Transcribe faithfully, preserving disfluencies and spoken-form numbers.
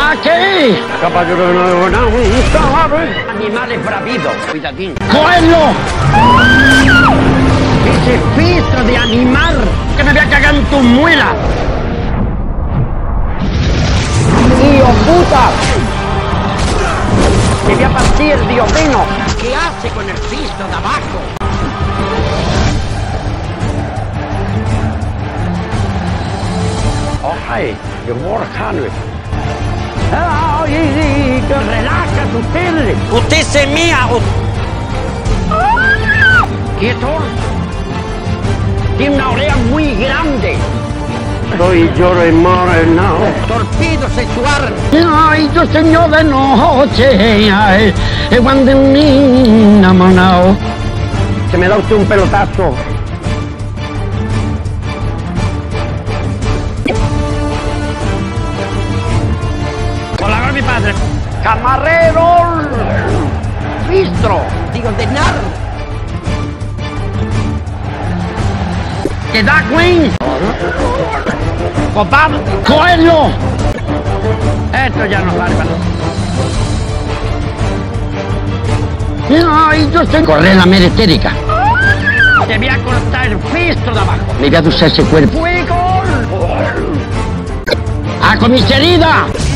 ¿Qué? Animales bravidos, cuidadín. ¡Coelho! Ese filtro de animal ¡Que me voy a cagar en tu muela! ¡Tío puta! ¡Te voy a partir, Dios mío! ¿Qué hace con el piso de abajo? Oh, hey, the war hundred. ¡Ay, relaja usted! ¡Usted se mía! ¡Quieto! Tiene una oreja muy grande. Soy yo de moreno. Torpedo sexual. Ay, yo señor de noche. Ay, cuando me enamorado. Se me da usted un pelotazo. Hola, con mi padre. ¡Camarero! ¡Bistro! Digo, de nar. ¿Qué da, Queen? ¡Copado! ¡Coelho! Esto ya no vale, Ay, yo sé correr la meretérica. Te voy a cortar el filtro de abajo. Me voy a usar ese cuerpo. ¡Fuego! ¡A comisaría!